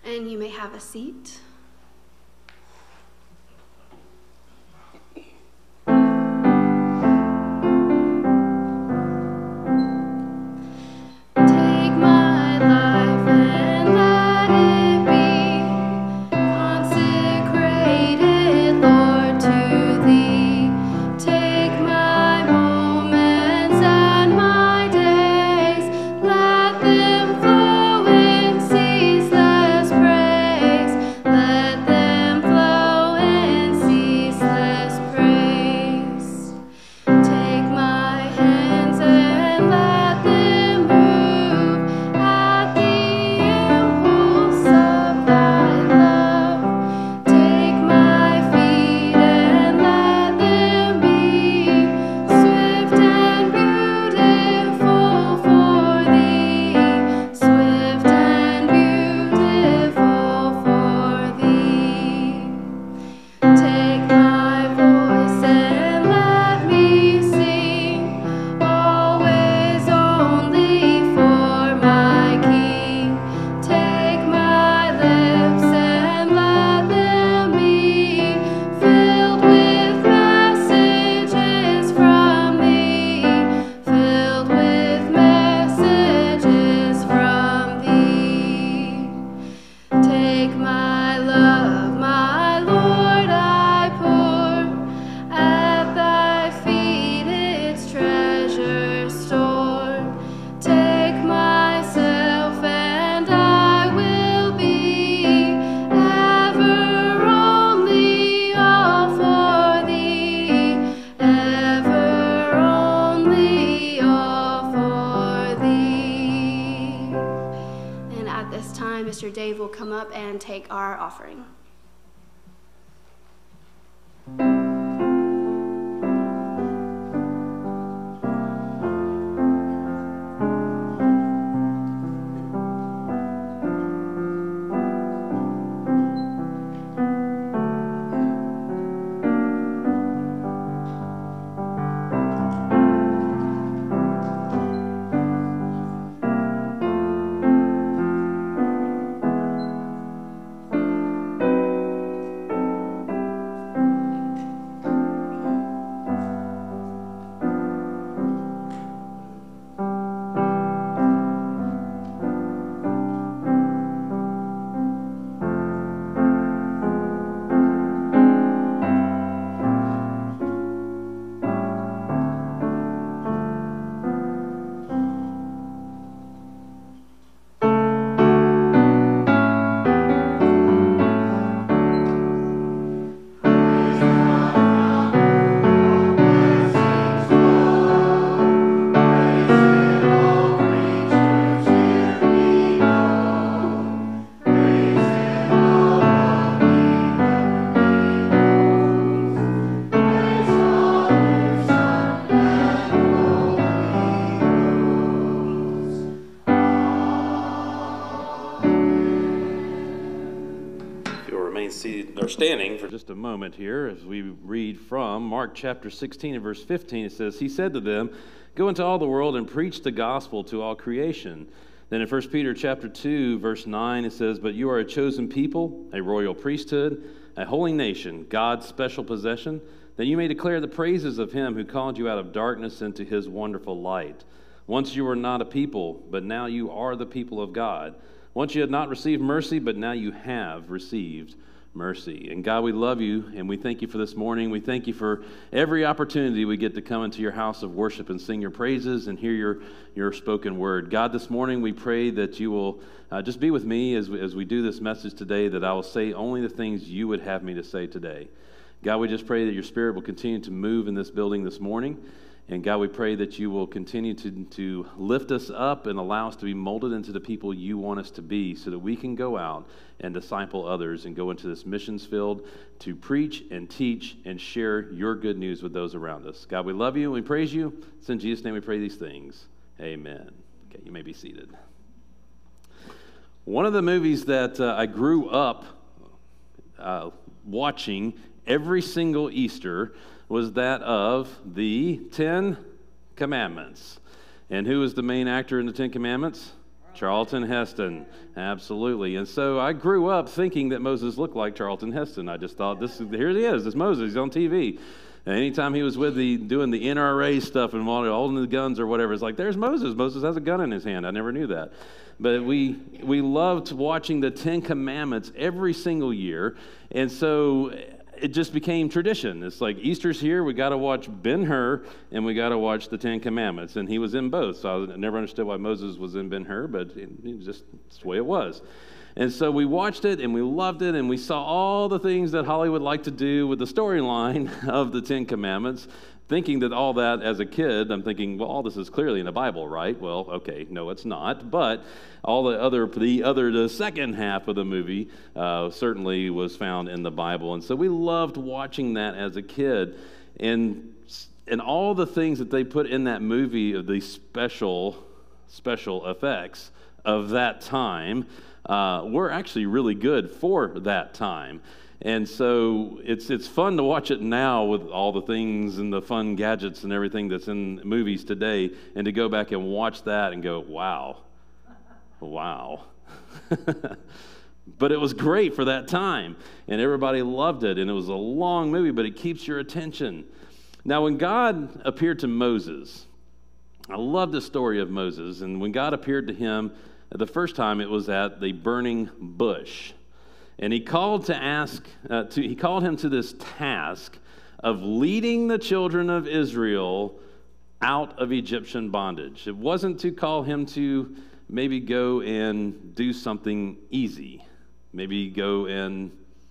And you may have a seat. Mr. Dave will come up and take our offering. Standing for just a moment here as we read from Mark chapter 16 and verse 15. It says, "He said to them, 'Go into all the world and preach the gospel to all creation.' Then in 1 Peter chapter 2 verse 9 it says, 'But you are a chosen people, a royal priesthood, a holy nation, God's special possession, that you may declare the praises of him who called you out of darkness into his wonderful light. Once you were not a people, but now you are the people of God. Once you had not received mercy, but now you have received mercy.'" And God, we love you, and we thank you for this morning. We thank you for every opportunity we get to come into your house of worship and sing your praises and hear your spoken word. God, this morning we pray that you will just be with me as we do this message today, that I will say only the things you would have me to say today. God, we just pray that your Spirit will continue to move in this building this morning. And God, we pray that you will continue to lift us up and allow us to be molded into the people you want us to be, so that we can go out and disciple others and go into this missions field to preach and teach and share your good news with those around us. God, we love you and we praise you. It's in Jesus' name we pray these things. Amen. Okay, you may be seated. One of the movies that I grew up watching every single Easter was that of the 10 Commandments. And who was the main actor in the 10 Commandments? Charlton Heston, absolutely. And so I grew up thinking that Moses looked like Charlton Heston. I just thought, here he is, this Moses, he's on TV. And anytime he was doing the NRA stuff and holding the guns or whatever, it's like, there's Moses. Moses has a gun in his hand. I never knew that. But we loved watching the Ten Commandments every single year. And so it just became tradition. It's like Easter's here, we got to watch Ben-Hur, and we got to watch the Ten Commandments. And he was in both. So I never understood why Moses was in Ben-Hur, but that's the way it was. And so we watched it, and we loved it, and we saw all the things that Hollywood liked to do with the storyline of the Ten Commandments, thinking that all that as a kid, I'm thinking, well, all this is clearly in the Bible, right? Well, okay, no, it's not. But all the second half of the movie certainly was found in the Bible. And so we loved watching that as a kid. And all the things that they put in that movie of the special effects of that time were actually really good for that time. And so it's fun to watch it now with all the things and the fun gadgets and everything that's in movies today, and to go back and watch that and go, wow. But it was great for that time, and everybody loved it, and it was a long movie, but it keeps your attention. Now, when God appeared to Moses, I love the story of Moses, and when God appeared to him the first time, it was at the burning bush. And he called him to this task of leading the children of Israel out of Egyptian bondage. It wasn't to call him to maybe go and do something easy. Maybe go and,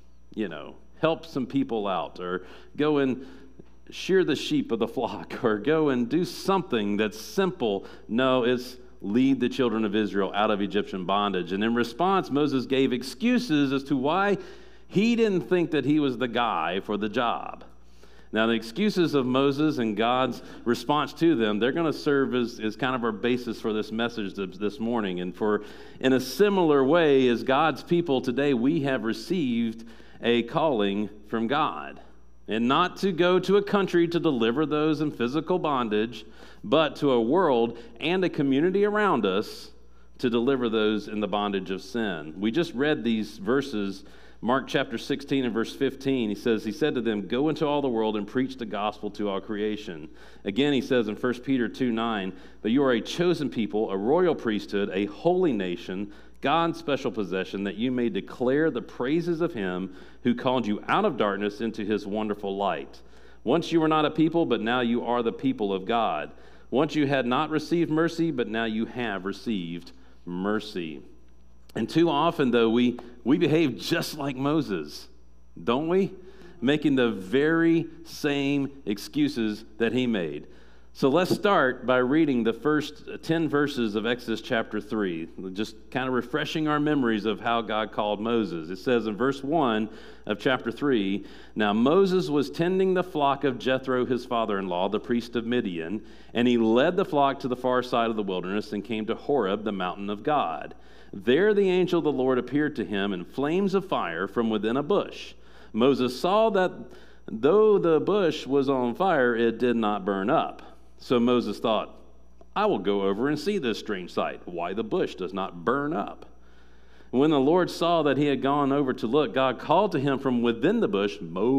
help some people out, or go and shear the sheep of the flock, or go and do something that's simple. No, it's lead the children of Israel out of Egyptian bondage. And in response, Moses gave excuses as to why he didn't think that he was the guy for the job. Now, the excuses of Moses and God's response to them, they're going to serve as kind of our basis for this message this morning. And in a similar way as God's people today, we have received a calling from God. And not to go to a country to deliver those in physical bondage, but to a world and a community around us to deliver those in the bondage of sin. We just read these verses, Mark chapter 16 and verse 15. He said to them, go into all the world and preach the gospel to all creation. Again, he says in 1 Peter 2:9, but you are a chosen people, a royal priesthood, a holy nation, God's special possession, that you may declare the praises of him who called you out of darkness into his wonderful light. Once you were not a people, but now you are the people of God. Once you had not received mercy, but now you have received mercy. And too often, though, we behave just like Moses, don't we? Making the very same excuses that he made. So let's start by reading the first 10 verses of Exodus chapter 3, just kind of refreshing our memories of how God called Moses. It says in verse 1 of chapter 3, now Moses was tending the flock of Jethro, his father-in-law, the priest of Midian, and he led the flock to the far side of the wilderness and came to Horeb, the mountain of God. There the angel of the Lord appeared to him in flames of fire from within a bush. Moses saw that though the bush was on fire, it did not burn up. So Moses thought, I will go over and see this strange sight, why the bush does not burn up. When the Lord saw that he had gone over to look, God called to him from within the bush,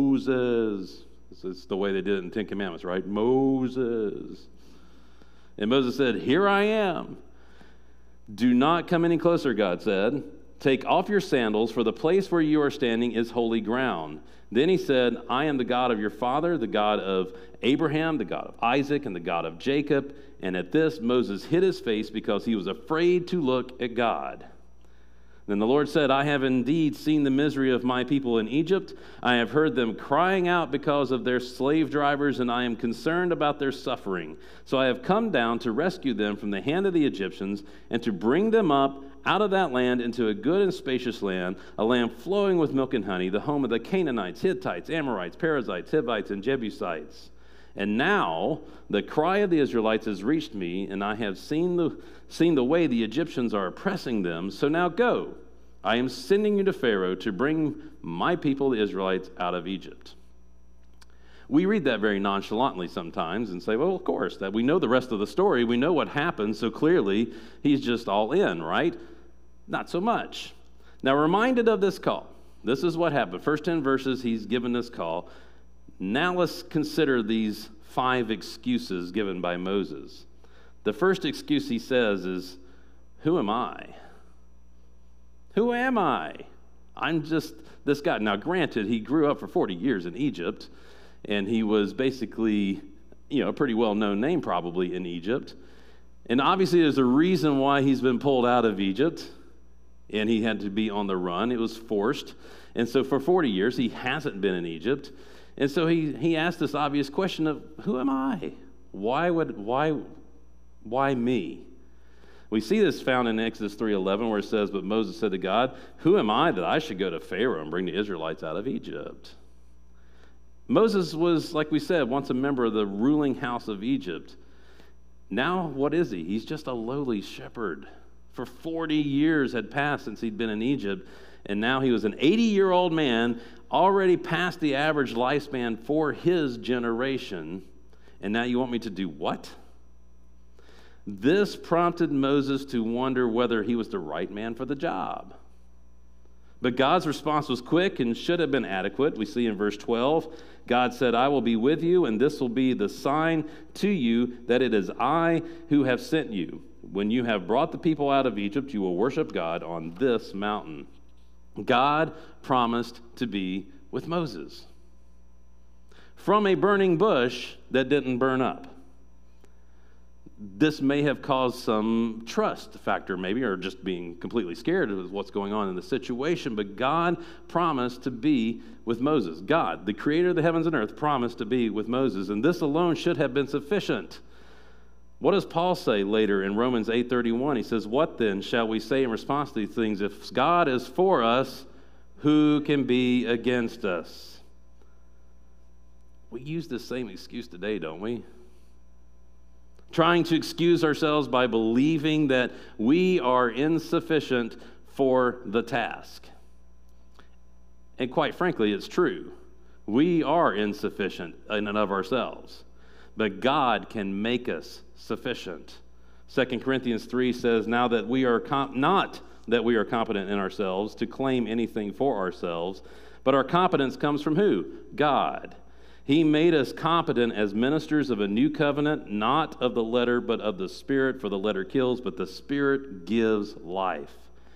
Moses. This is the way they did it in the Ten Commandments, right? Moses. And Moses said, here I am. Do not come any closer, God said. Take off your sandals, for the place where you are standing is holy ground. Then he said, I am the God of your father, the God of Abraham, the God of Isaac, and the God of Jacob. And at this, Moses hid his face because he was afraid to look at God. Then the Lord said, I have indeed seen the misery of my people in Egypt. I have heard them crying out because of their slave drivers, and I am concerned about their suffering. So I have come down to rescue them from the hand of the Egyptians and to bring them up out of that land into a good and spacious land, a land flowing with milk and honey, the home of the Canaanites, Hittites, Amorites, Perizzites, Hivites, and Jebusites. And now the cry of the Israelites has reached me, and I have seen the way the Egyptians are oppressing them. So now go. I am sending you to Pharaoh to bring my people, the Israelites, out of Egypt. We read that very nonchalantly sometimes and say, well, of course, that we know the rest of the story. We know what happened, so clearly he's just all in, right? Not so much. Now, reminded of this call. This is what happened. First 10 verses, he's given this call. Now let's consider these 5 excuses given by Moses. The first excuse he says is, who am I? Who am I? I'm just this guy. Now, granted, he grew up for 40 years in Egypt, and he was basically, a pretty well-known name probably in Egypt. And obviously there's a reason why he's been pulled out of Egypt, and he had to be on the run. It was forced. And so for 40 years, he hasn't been in Egypt. And so he asked this obvious question of, who am I? Why me? We see this found in Exodus 3:11 where it says, but Moses said to God, who am I that I should go to Pharaoh and bring the Israelites out of Egypt? Moses was, like we said, once a member of the ruling house of Egypt. Now, what is he? He's just a lowly shepherd. For 40 years had passed since he'd been in Egypt, and now he was an 80-year-old man, already past the average lifespan for his generation. And now you want me to do what? This prompted Moses to wonder whether he was the right man for the job. But God's response was quick and should have been adequate. We see in verse 12, God said, I will be with you, and this will be the sign to you that it is I who have sent you. When you have brought the people out of Egypt, you will worship God on this mountain. God promised to be with Moses from a burning bush that didn't burn up. This may have caused some trust factor maybe, or just being completely scared of what's going on in the situation, but God promised to be with Moses. God, the creator of the heavens and earth, promised to be with Moses, and this alone should have been sufficient. What does Paul say later in Romans 8:31? He says, what then shall we say in response to these things? If God is for us, who can be against us? We use the same excuse today, don't we? Trying to excuse ourselves by believing that we are insufficient for the task. And quite frankly, it's true. We are insufficient in and of ourselves. But God can make us sufficient. 2 Corinthians 3 says, now that we are not that we are competent in ourselves to claim anything for ourselves, but our competence comes from who? God. He made us competent as ministers of a new covenant, not of the letter, but of the Spirit, for the letter kills, but the Spirit gives life.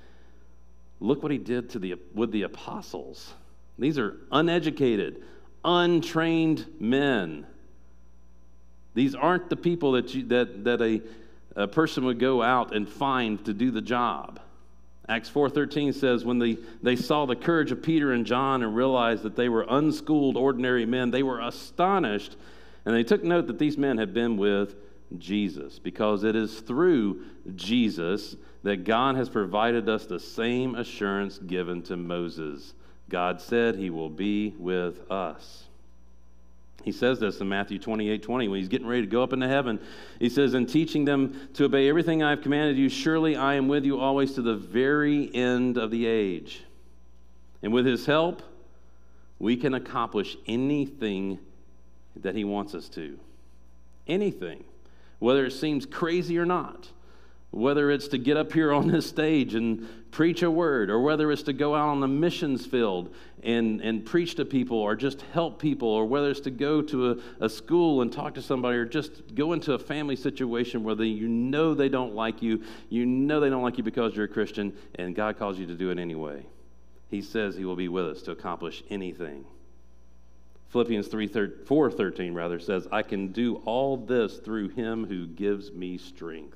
Look what he did with the apostles. These are uneducated, untrained men. These aren't the people that a person would go out and find to do the job. Acts 4:13 says, when they saw the courage of Peter and John and realized that they were unschooled, ordinary men, they were astonished, and they took note that these men had been with Jesus, because it is through Jesus that God has provided us the same assurance given to Moses. God said he will be with us. He says this in Matthew 28:20 when he's getting ready to go up into heaven. He says, in teaching them to obey everything I have commanded you, surely I am with you always to the very end of the age. And with his help, we can accomplish anything that he wants us to. Anything. Whether it seems crazy or not. Whether it's to get up here on this stage and preach a word, or whether it's to go out on the missions field and preach to people, or just help people, or whether it's to go to a school and talk to somebody, or just go into a family situation where you know they don't like you because you're a Christian, and God calls you to do it anyway. He says he will be with us to accomplish anything. Philippians 4:13 says, I can do all this through him who gives me strength.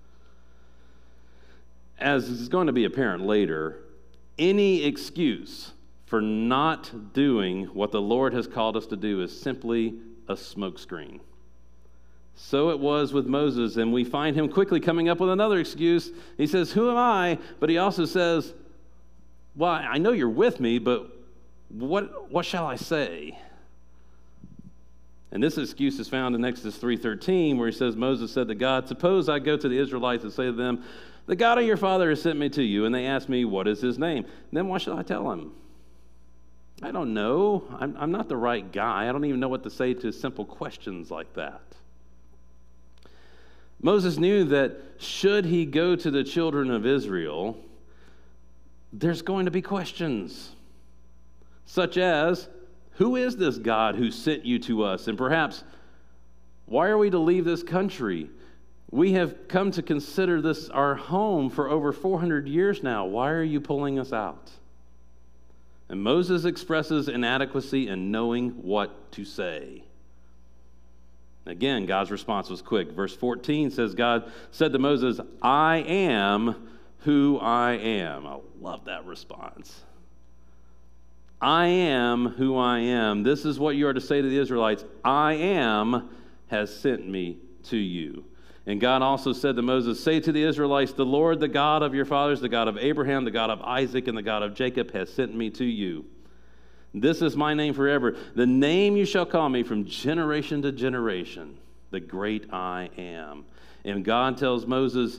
As is going to be apparent later, any excuse for not doing what the Lord has called us to do is simply a smokescreen. So it was with Moses, and we find him quickly coming up with another excuse. He says, who am I? But he also says, well, I know you're with me, but what shall I say? And this excuse is found in Exodus 3:13, where he says, Moses said to God, suppose I go to the Israelites and say to them, the God of your father has sent me to you, and they ask me, what is his name? Then what shall I tell him? I don't know. I'm not the right guy. I don't even know what to say to simple questions like that. Moses knew that should he go to the children of Israel, there's going to be questions, such as, who is this God who sent you to us? And perhaps, why are we to leave this country? We have come to consider this our home for over 400 years now. Why are you pulling us out? And Moses expresses inadequacy in knowing what to say. Again, God's response was quick. Verse 14 says, God said to Moses, I am who I am. I love that response. I am who I am. This is what you are to say to the Israelites. I am has sent me to you. And God also said to Moses, say to the Israelites, the Lord, the God of your fathers, the God of Abraham, the God of Isaac, and the God of Jacob has sent me to you. This is my name forever. The name you shall call me from generation to generation, the great I am. And God tells Moses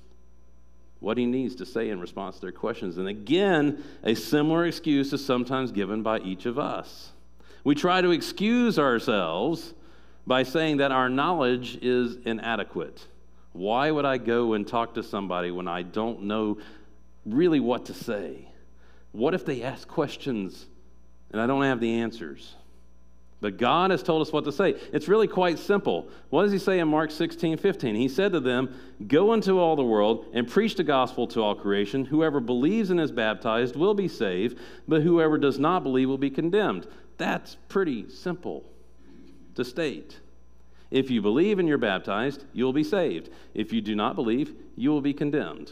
what he needs to say in response to their questions. And again, a similar excuse is sometimes given by each of us. We try to excuse ourselves by saying that our knowledge is inadequate. Why would I go and talk to somebody when I don't know really what to say? What if they ask questions and I don't have the answers? But God has told us what to say. It's really quite simple. What does he say in Mark 16:15? He said to them, go into all the world and preach the gospel to all creation. Whoever believes and is baptized will be saved, but whoever does not believe will be condemned. That's pretty simple to state. If you believe and you're baptized, you'll be saved. If you do not believe, you will be condemned.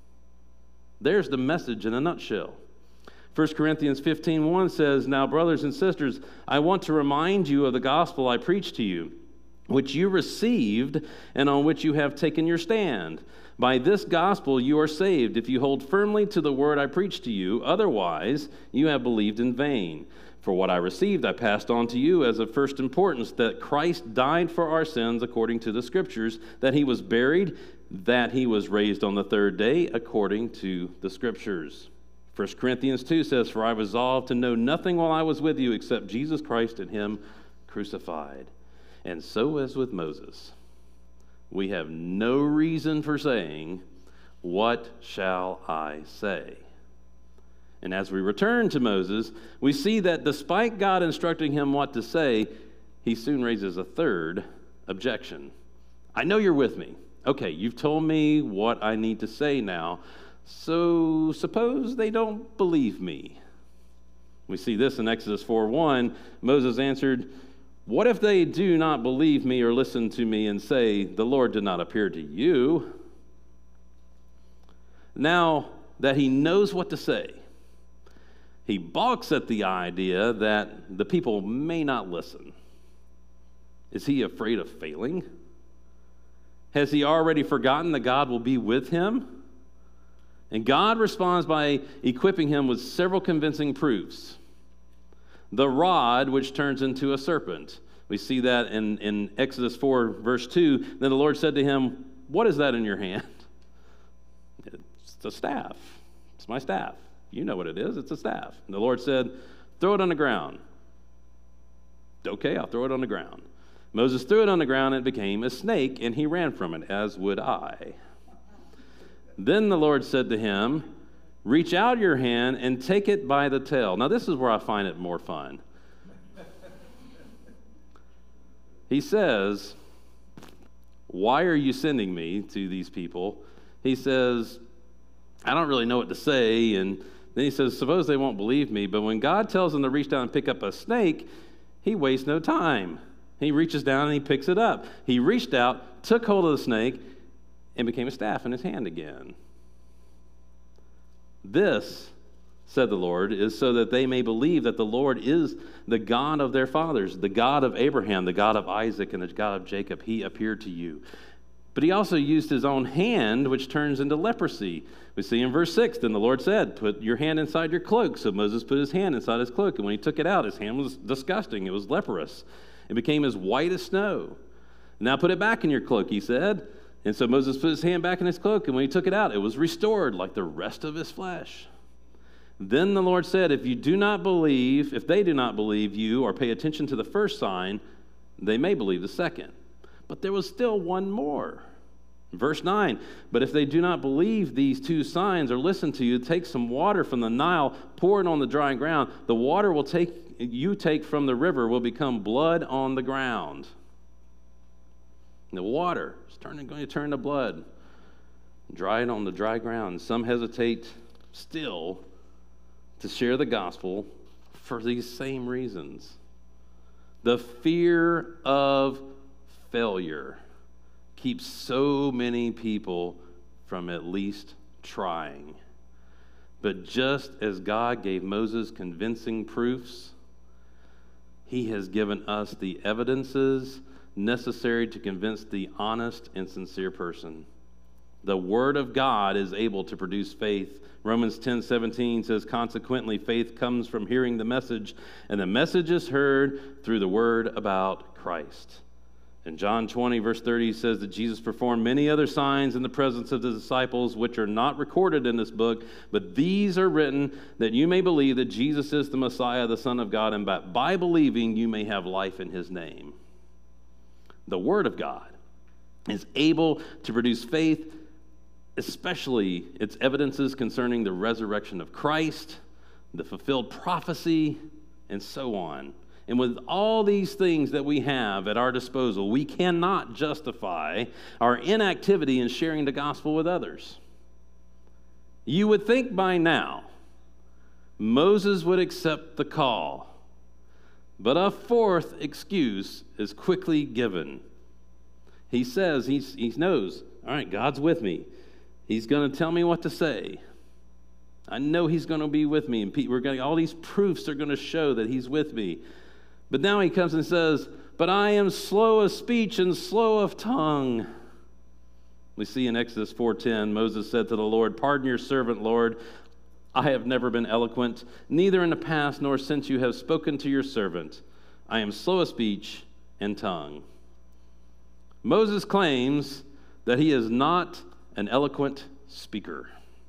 There's the message in a nutshell. 1 Corinthians 15:1 says, now, brothers and sisters, I want to remind you of the gospel I preached to you, which you received and on which you have taken your stand. By this gospel you are saved if you hold firmly to the word I preached to you. Otherwise, you have believed in vain. For what I received I passed on to you as of first importance, that Christ died for our sins according to the Scriptures, that he was buried, that he was raised on the third day according to the Scriptures. 1 Corinthians 2 says, for I resolved to know nothing while I was with you except Jesus Christ and him crucified. And so as with Moses, we have no reason for saying, what shall I say? And as we return to Moses, we see that despite God instructing him what to say, he soon raises a third objection. I know you're with me. Okay, you've told me what I need to say now. So suppose they don't believe me. We see this in Exodus 4:1. Moses answered, what if they do not believe me or listen to me and say, the Lord did not appear to you? Now that he knows what to say, he balks at the idea that the people may not listen. Is he afraid of failing? Has he already forgotten that God will be with him? And God responds by equipping him with several convincing proofs. The rod, which turns into a serpent. We see that in Exodus 4, verse 2. Then the Lord said to him, what is that in your hand? It's a staff. It's my staff. You know what it is. It's a staff. And the Lord said, throw it on the ground. Okay, I'll throw it on the ground. Moses threw it on the ground and it became a snake, and he ran from it, as would I. Then the Lord said to him, reach out your hand and take it by the tail. Now this is where I find it more fun. He says, why are you sending me to these people? He says, I don't really know what to say. And then he says, suppose they won't believe me. But when God tells him to reach down and pick up a snake, he wastes no time. He reaches down and he picks it up. He reached out, took hold of the snake, and became a staff in his hand again. This, said the Lord, is so that they may believe that the Lord is the God of their fathers, the God of Abraham, the God of Isaac, and the God of Jacob. He appeared to you. But he also used his own hand, which turns into leprosy. We see in verse 6, then the Lord said, put your hand inside your cloak. So Moses put his hand inside his cloak, and when he took it out, his hand was disgusting. It was leprous. It became as white as snow. Now put it back in your cloak, he said. And so Moses put his hand back in his cloak, and when he took it out, it was restored like the rest of his flesh. Then the Lord said, if they do not believe you or pay attention to the first sign, they may believe the second. But there was still one more. Verse 9, but if they do not believe these two signs or listen to you, take some water from the Nile, pour it on the dry ground. The water you take from the river will become blood on the ground. And the water is going to turn to blood. Dry it on the dry ground. Some hesitate still to share the gospel for these same reasons. The fear of failure keeps so many people from at least trying. But just as God gave Moses convincing proofs, he has given us the evidences necessary to convince the honest and sincere person. The Word of God is able to produce faith. Romans 10:17 says, consequently, faith comes from hearing the message, and the message is heard through the word about Christ. In John 20, verse 30 says that Jesus performed many other signs in the presence of the disciples, which are not recorded in this book, but these are written that you may believe that Jesus is the Messiah, the Son of God, and by believing you may have life in his name. The Word of God is able to produce faith, especially its evidences concerning the resurrection of Christ, the fulfilled prophecy, and so on. And with all these things that we have at our disposal, we cannot justify our inactivity in sharing the gospel with others. You would think by now Moses would accept the call, but a fourth excuse is quickly given. He says, he knows, all right, God's with me. He's going to tell me what to say. I know he's going to be with me, and all these proofs are going to show that he's with me. But now he comes and says, but I am slow of speech and slow of tongue. We see in Exodus 4:10, Moses said to the Lord, pardon your servant, Lord. I have never been eloquent, neither in the past nor since you have spoken to your servant. I am slow of speech and tongue. Moses claims that he is not an eloquent speaker.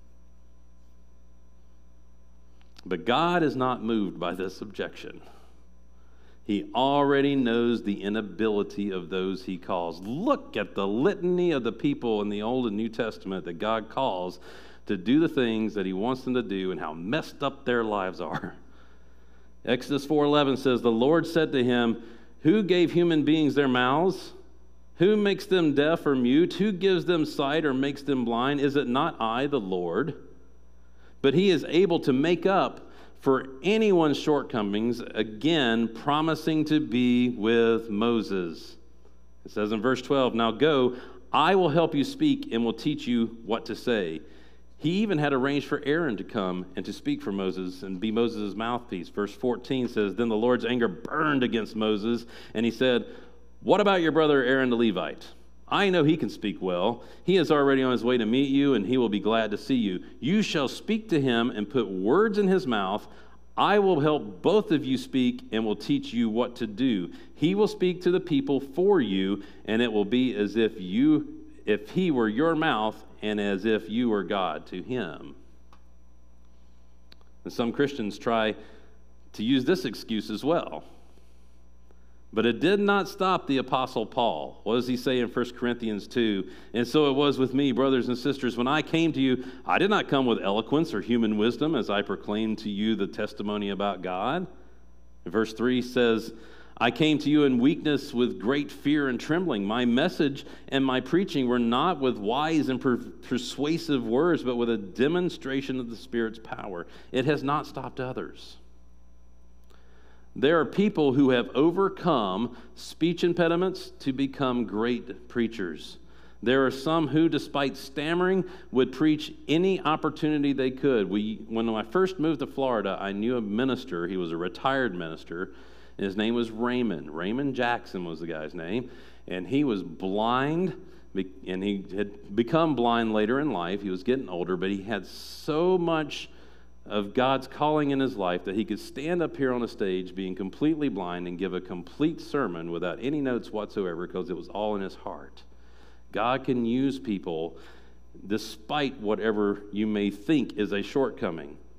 But God is not moved by this objection. He already knows the inability of those he calls. Look at the litany of the people in the Old and New Testament that God calls to do the things that he wants them to do and how messed up their lives are. Exodus 4:11 says, the Lord said to him, who gave human beings their mouths? Who makes them deaf or mute? Who gives them sight or makes them blind? Is it not I, the Lord? But he is able to make up for anyone's shortcomings, again, promising to be with Moses. It says in verse 12, now go, I will help you speak and will teach you what to say. He even had arranged for Aaron to come and to speak for Moses and be Moses' mouthpiece. Verse 14 says, then the Lord's anger burned against Moses, and he said, what about your brother Aaron the Levite? I know he can speak well. He is already on his way to meet you, and he will be glad to see you. You shall speak to him and put words in his mouth. I will help both of you speak and will teach you what to do. He will speak to the people for you, and it will be as if he were your mouth and as if you were God to him. And some Christians try to use this excuse as well. But it did not stop the Apostle Paul. What does he say in 1 Corinthians 2? And so it was with me, brothers and sisters, when I came to you, I did not come with eloquence or human wisdom as I proclaimed to you the testimony about God. Verse 3 says, I came to you in weakness with great fear and trembling. My message and my preaching were not with wise and persuasive words, but with a demonstration of the Spirit's power. It has not stopped others. There are people who have overcome speech impediments to become great preachers. There are some who, despite stammering, would preach any opportunity they could. When I first moved to Florida, I knew a minister. He was a retired minister, and his name was Raymond. Raymond Jackson was the guy's name, and he was blind, and he had become blind later in life. He was getting older, but he had so much of God's calling in his life that he could stand up here on a stage being completely blind and give a complete sermon without any notes whatsoever because it was all in his heart. God can use people despite whatever you may think is a shortcoming.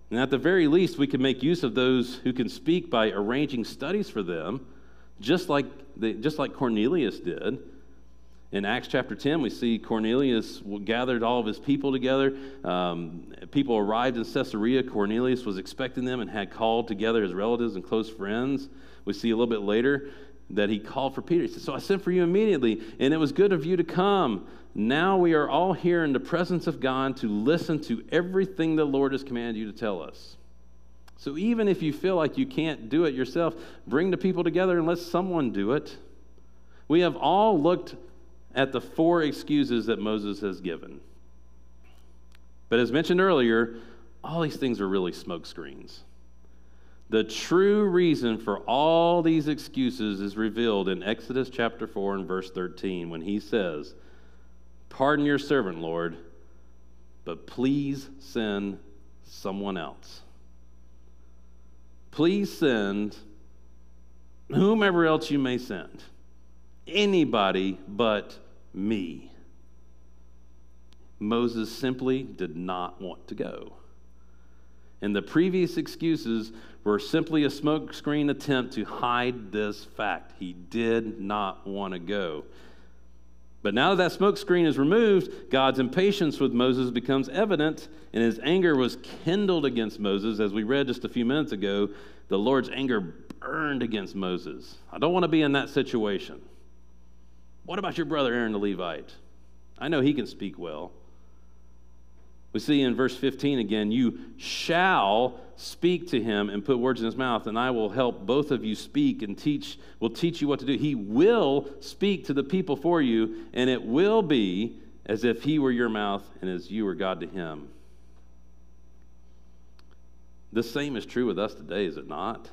And at the very least, we can make use of those who can speak by arranging studies for them, just like Cornelius did. In Acts chapter 10, we see Cornelius gathered all of his people together. People arrived in Caesarea. Cornelius was expecting them and had called together his relatives and close friends. We see a little bit later that he called for Peter. He said, "So I sent for you immediately, and it was good of you to come. Now we are all here in the presence of God to listen to everything the Lord has commanded you to tell us." So even if you feel like you can't do it yourself, bring the people together and let someone do it. We have all looked at the 4 excuses that Moses has given. But as mentioned earlier, all these things are really smoke screens. The true reason for all these excuses is revealed in Exodus chapter 4 and verse 13 when he says, "Pardon your servant, Lord, but please send someone else. Please send whomever else you may send. Anybody but me." Moses simply did not want to go. And the previous excuses were simply a smokescreen attempt to hide this fact. He did not want to go. But now that smokescreen is removed, God's impatience with Moses becomes evident, and his anger was kindled against Moses. As we read just a few minutes ago, the Lord's anger burned against Moses. I don't want to be in that situation. What about your brother Aaron the Levite? I know he can speak well. We see in verse 15 again, "You shall speak to him and put words in his mouth, and I will help both of you speak and will teach you what to do. He will speak to the people for you, and it will be as if he were your mouth and as you were God to him." The same is true with us today, is it not?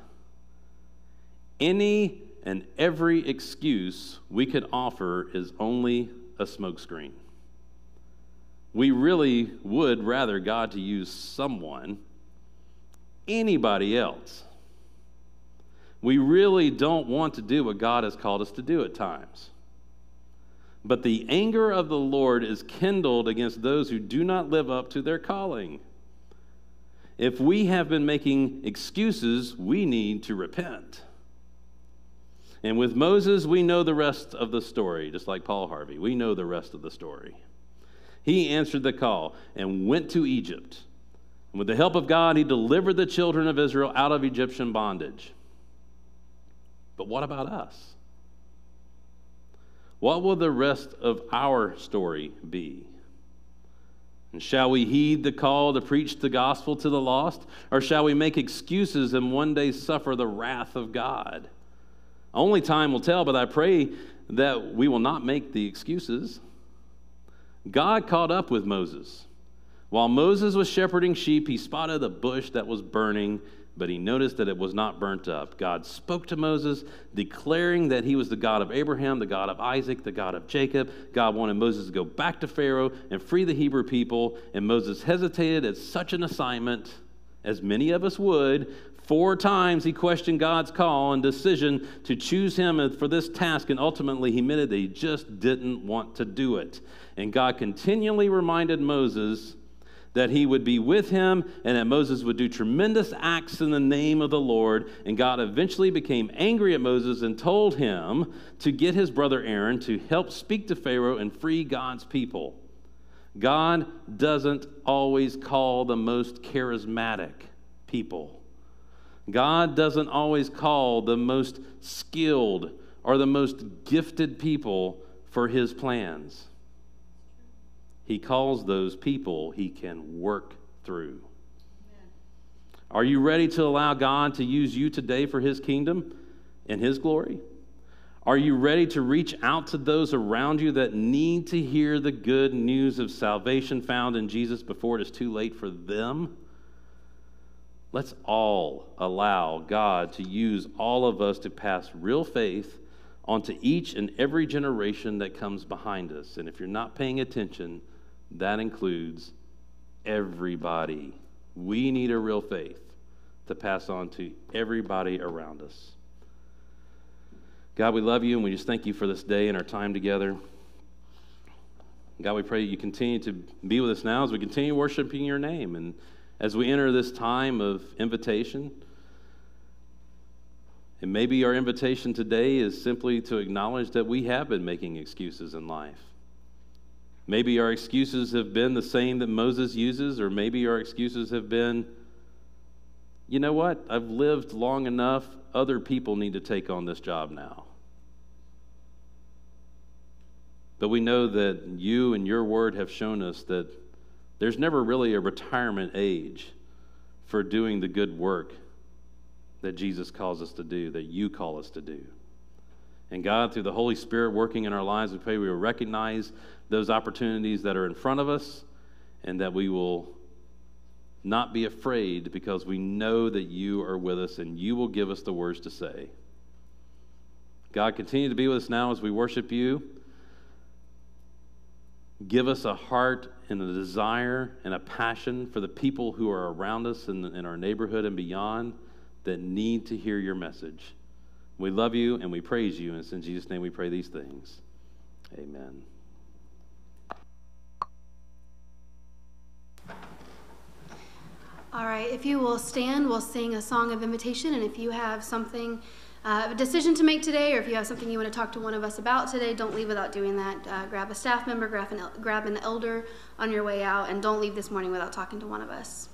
Any and every excuse we could offer is only a smokescreen. We really would rather God to use someone, anybody else. We really don't want to do what God has called us to do at times. But the anger of the Lord is kindled against those who do not live up to their calling. If we have been making excuses, we need to repent. And with Moses, we know the rest of the story, just like Paul Harvey. We know the rest of the story. He answered the call and went to Egypt. And with the help of God, he delivered the children of Israel out of Egyptian bondage. But what about us? What will the rest of our story be? And shall we heed the call to preach the gospel to the lost? Or shall we make excuses and one day suffer the wrath of God? Only time will tell, but I pray that we will not make the excuses. God caught up with Moses. While Moses was shepherding sheep, he spotted a bush that was burning, but he noticed that it was not burnt up. God spoke to Moses, declaring that he was the God of Abraham, the God of Isaac, the God of Jacob. God wanted Moses to go back to Pharaoh and free the Hebrew people, and Moses hesitated at such an assignment, as many of us would. 4 times he questioned God's call and decision to choose him for this task, and ultimately he admitted that he just didn't want to do it. And God continually reminded Moses that he would be with him and that Moses would do tremendous acts in the name of the Lord. And God eventually became angry at Moses and told him to get his brother Aaron to help speak to Pharaoh and free God's people. God doesn't always call the most charismatic people. God doesn't always call the most skilled or the most gifted people for his plans. He calls those people he can work through. Amen. Are you ready to allow God to use you today for his kingdom and his glory? Are you ready to reach out to those around you that need to hear the good news of salvation found in Jesus before it is too late for them? Let's all allow God to use all of us to pass real faith onto each and every generation that comes behind us. And if you're not paying attention, that includes everybody. We need a real faith to pass on to everybody around us. God, we love you, and we just thank you for this day and our time together. God, we pray you continue to be with us now as we continue worshiping your name, and as we enter this time of invitation. And maybe our invitation today is simply to acknowledge that we have been making excuses in life. Maybe our excuses have been the same that Moses uses, or maybe our excuses have been, you know what, I've lived long enough, other people need to take on this job now. But we know that you and your word have shown us that there's never really a retirement age for doing the good work that Jesus calls us to do, that you call us to do. And God, through the Holy Spirit working in our lives, we pray we will recognize those opportunities that are in front of us, and that we will not be afraid, because we know that you are with us and you will give us the words to say. God, continue to be with us now as we worship you. Give us a heart and a desire and a passion for the people who are around us in our neighborhood and beyond that need to hear your message. We love you and we praise you, and it's in Jesus' name we pray these things. Amen. All right, if you will stand, we'll sing a song of invitation, and if you have something, a decision to make today, or if you have something you want to talk to one of us about today, don't leave without doing that. Grab a staff member, grab an elder on your way out, and don't leave this morning without talking to one of us.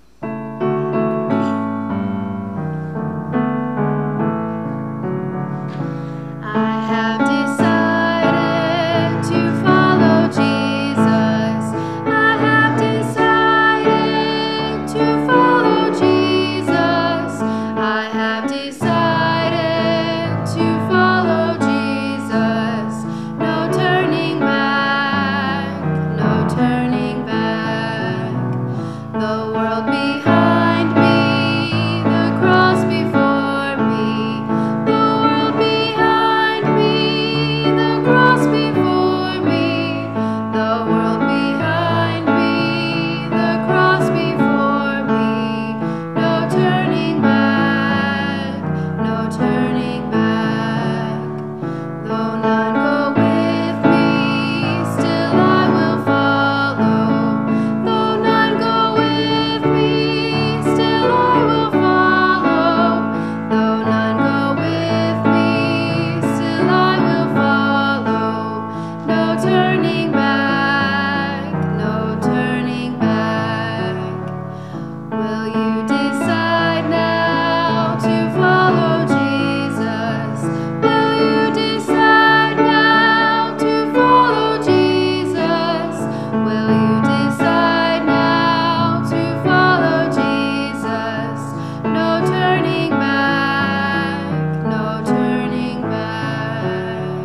I have decided to follow Jesus. I have decided to follow Jesus. I have decided to follow Jesus. No turning back, no turning back. The world behind me, the cross before me. The world behind me, the cross before me. The world behind me, the cross before me. No turning back, no turning back. Though none go with me, still I will follow. Though none go with me, still I will follow. Though none go with me, still I will follow. No turning back, no turning back. Will you decide now to follow Jesus? Will you decide now to follow Jesus? Will you decide now to follow Jesus? No turning back, no turning back.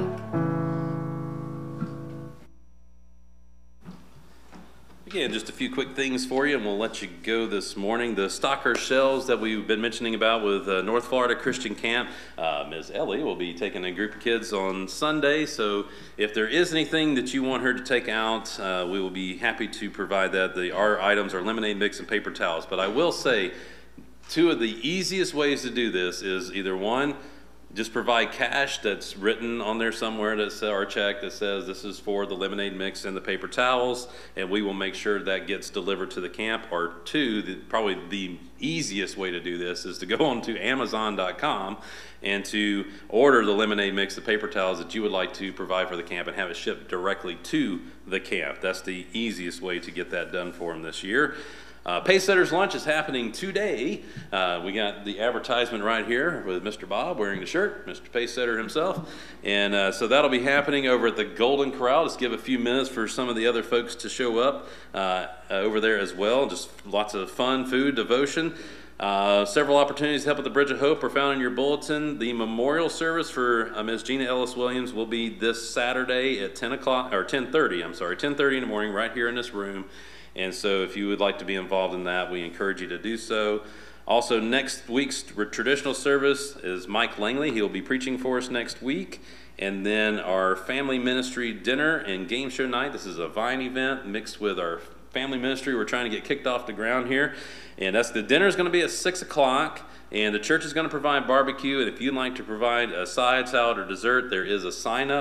Again, just a few quick things for you, and we'll let you go this morning. The Stocker shells that we've been mentioning about with North Florida Christian Camp, Ms. Ellie will be taking a group of kids on Sunday, so if there is anything that you want her to take out, we will be happy to provide that. Our items are lemonade mix and paper towels, but I will say two of the easiest ways to do this is either one, just provide cash that's written on there somewhere, that's our check that says this is for the lemonade mix and the paper towels, and we will make sure that gets delivered to the camp. Or two, probably the easiest way to do this is to go on to Amazon.com and to order the lemonade mix, the paper towels that you would like to provide for the camp, and have it shipped directly to the camp. That's the easiest way to get that done for them this year. Pacesetters Lunch is happening today. We got the advertisement right here with Mr. Bob wearing the shirt, Mr. Pacesetter himself. And so that'll be happening over at the Golden Corral. Just give a few minutes for some of the other folks to show up over there as well. Just lots of fun, food, devotion. Several opportunities to help at the Bridge of Hope are found in your bulletin. The memorial service for Ms. Gina Ellis Williams will be this Saturday at 10:30 in the morning, right here in this room. And so if you would like to be involved in that, we encourage you to do so. Also, next week's traditional service is Mike Langley. He'll be preaching for us next week. And then our family ministry dinner and game show night. This is a Vine event mixed with our family ministry. We're trying to get kicked off the ground here. And the dinner is going to be at 6 o'clock. And the church is going to provide barbecue. And if you'd like to provide a side, salad, or dessert, there is a sign-up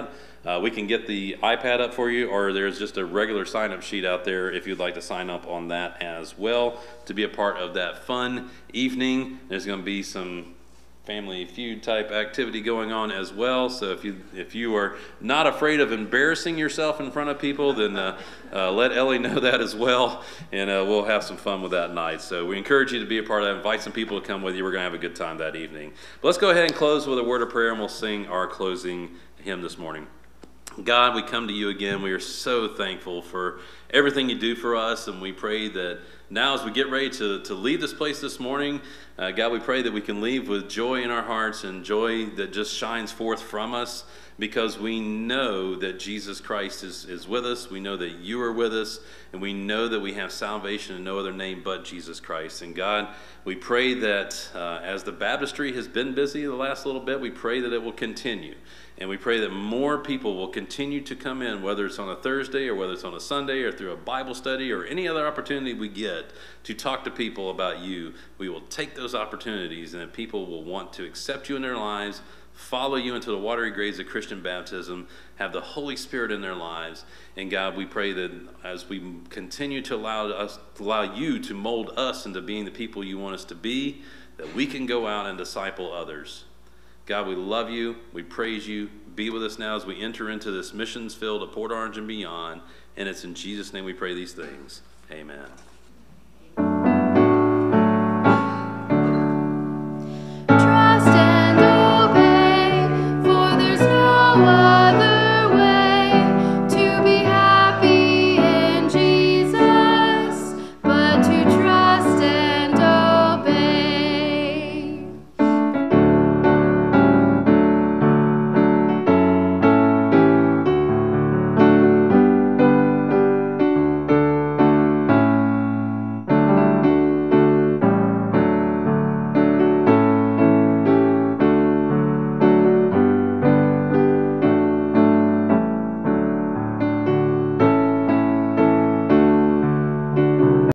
We can get the iPad up for you, or there's just a regular sign-up sheet out there if you'd like to sign up on that as well to be a part of that fun evening. There's going to be some Family Feud type activity going on as well. So if you are not afraid of embarrassing yourself in front of people, then let Ellie know that as well, and we'll have some fun with that night. So we encourage you to be a part of that. Invite some people to come with you. We're going to have a good time that evening. But let's go ahead and close with a word of prayer, and we'll sing our closing hymn this morning. God, we come to you again. We are so thankful for everything you do for us, and we pray that now as we get ready to leave this place this morning, God, we pray that we can leave with joy in our hearts and joy that just shines forth from us, because we know that Jesus Christ is with us. We know that you are with us, and we know that we have salvation in no other name but Jesus Christ. And God, we pray that as the baptistry has been busy the last little bit, we pray that it will continue. And we pray that more people will continue to come in, whether it's on a Thursday or whether it's on a Sunday or through a Bible study or any other opportunity we get to talk to people about you. We will take those opportunities, and that people will want to accept you in their lives, follow you into the watery graves of Christian baptism, have the Holy Spirit in their lives. And God, we pray that as we continue to allow you to mold us into being the people you want us to be, that we can go out and disciple others. God, we love you. We praise you. Be with us now as we enter into this missions field of Port Orange and beyond. And it's in Jesus' name we pray these things. Amen.